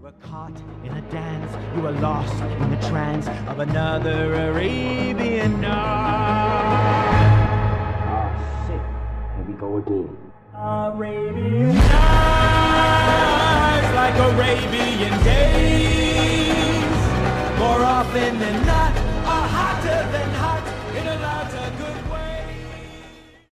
were caught in a dance, you were lost in the trance of another Arabian night. Ah, shit. Here we go again. Arabian nights, like Arabian days, more often than not, are hotter than hot in a lot of good ways.